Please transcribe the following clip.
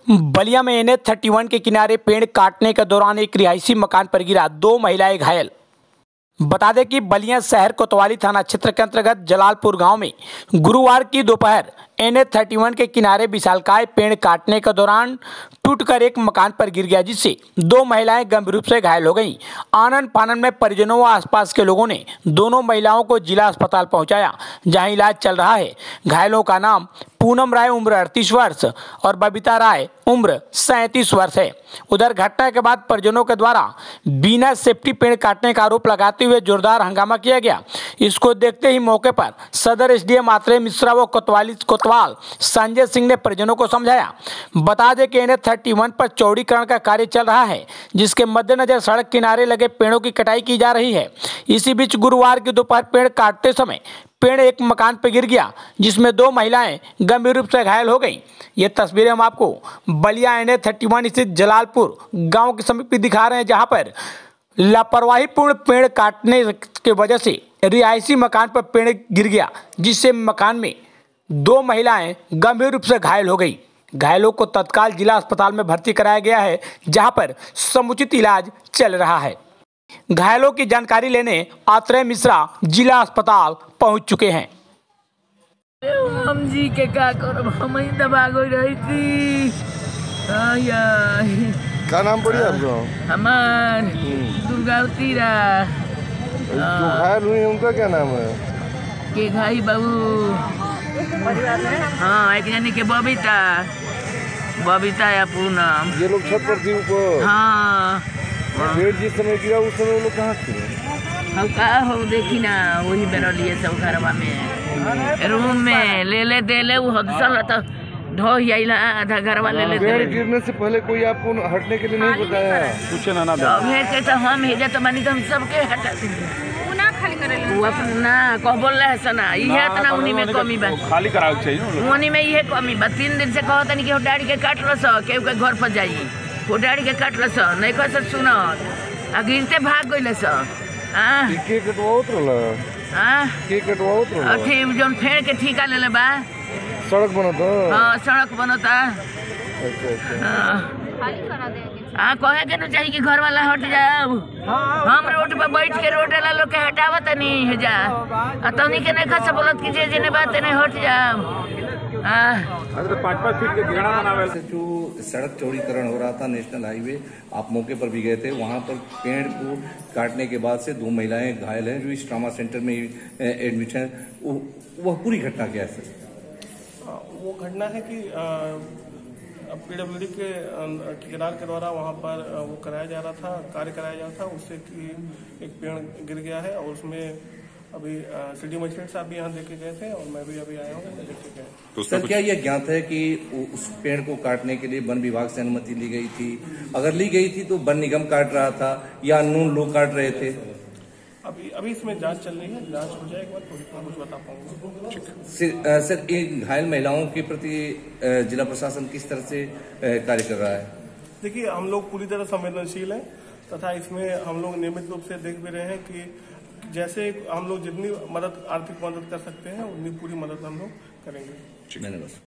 बलिया में NH-31 के किनारे पेड़ काटने के दौरान एक रिहायशी मकान पर गिरा, 2 महिलाएं घायल। बता दें कि बलिया शहर कोतवाली थाना क्षेत्र के अंतर्गत जलालपुर गांव में गुरुवार की दोपहर NH-31 के किनारे विशालकाय पेड़ काटने के दौरान टूटकर एक मकान पर गिर गया, जिससे 2 महिलाएं गंभीर रूप से घायल हो गईं। आनन फानन में परिजनों व आसपास के लोगों ने दोनों महिलाओं को जिला अस्पताल पहुंचाया, जहां इलाज चल रहा है। घायलों का नाम पूनम राय उम्र 38 वर्ष और बबीता राय उम्र 37 वर्ष है। उधर घटना के बाद परिजनों के द्वारा बिना सेफ्टी पेड़ काटने का आरोप लगाते हुए जोरदार हंगामा किया गया। इसको देखते ही मौके पर सदर SDM आत्रेय मिश्रा व कोतवाल संजय सिंह ने परिजनों को समझाया। बता दें कि NH-31 पर चौड़ीकरण का कार्य चल रहा है, जिसके मद्देनजर सड़क किनारे लगे पेड़ों की कटाई की जा रही है। इसी बीच गुरुवार की दोपहर पेड़ काटते समय पेड़ एक मकान पर गिर गया, जिसमें 2 महिलाएं गंभीर रूप से घायल हो गईं। ये तस्वीरें हम आपको बलिया NH-31 स्थित जलालपुर गांव के समीप दिखा रहे हैं, जहां पर लापरवाहीपूर्ण पेड़ काटने की वजह से रिहायशी मकान पर पेड़ गिर गया, जिससे मकान में 2 महिलाएं गंभीर रूप से घायल हो गई। घायलों को तत्काल जिला अस्पताल में भर्ती कराया गया है, जहां पर समुचित इलाज चल रहा है। घायलों की जानकारी लेने आत्रेय मिश्रा जिला अस्पताल पहुंच चुके हैं। हम जी के का करब, हम ही दबा गई रही थी। क्या नाम पड़ी आपका? हमार दुर्गावती रा। जो घायल हुई उनका क्या नाम है? के घाई बाबू। हाँ, एक जनी के बबीता या पूनम। ये लोग छत पर थी ऊपर? हाँ। पेड़ जिस समय गिरा उस समय वो लोग कहाँ थे? हम का हो देखी ना, वही बेरो लिए सब घरवा में रूम में ले दे वो हदसल तो ढो आइला आधा घरवा ले पेड़ गिरने से पहले कोई आपको हटने के लिए नहीं बताया? कुछ ना के तो हम हेजा तो बनी तो हम सबके हटा वो अपना कह बोल रहे सना इहे इतना उन्हीं में कमी बा, खाली करावे चाहिए उन्हीं में इहे कमी बा। 3 दिन से कहत नहीं कि हो डाड़ी के काट लो सो केहू के घर पर जाई, वो डाड़ी के काट लो सो नहीं कह से सुनो आ गिरते भाग गइले सो। हां के कटवाओत रहला? हां के कटवाओत रहला? अठी जोन फेड़ के ठिका ले ले बा, सड़क बनता? हां सड़क बनता। अच्छा खाली करा देंगे। हाँ, कहे के न चाहिए कि घर वाला हट जाओ। हम रोड पर बैठ के रोड वाला लोग के हटावत नहीं है जा, तनी के नहीं खस बोलत कि जे बात नहीं हट जाओ। तो 5-5 फीट के घेरा बनावे से जो सड़क चौड़ीकरण हो रहा था नेशनल हाईवे, आप मौके पर भी गए थे। वहां पर पेड़ को काटने के बाद से 2 महिलाएं घायल हैं जो इस ट्रॉमा सेंटर में एडमिट हैं। वह पूरी घटना क्या है सर? वो घटना है कि PWD के ठेकेदार के द्वारा वहाँ पर वो कराया जा रहा था, कार्य कराया जा रहा था, उससे कि एक पेड़ गिर गया है और उसमें अभी CD मजिस्ट्रेट साहब भी यहाँ देखे गए थे और मैं भी अभी आया हूँ देखे गए। तो सर क्या यह ज्ञात है कि उस पेड़ को काटने के लिए वन विभाग से अनुमति ली गई थी? अगर ली गई थी तो वन निगम काट रहा था या अननोन लोग काट रहे थे? अभी इसमें जांच चल रही है, जांच हो जाए एक बार तो कुछ बता पाऊंगा। सर इन घायल महिलाओं के प्रति जिला प्रशासन किस तरह से कार्य कर रहा है? देखिए, हम लोग पूरी तरह संवेदनशील हैं तथा इसमें हम लोग नियमित रूप से देख भी रहे हैं कि जैसे हम लोग जितनी मदद आर्थिक मदद कर सकते हैं उतनी पूरी मदद हम लोग करेंगे। धन्यवाद।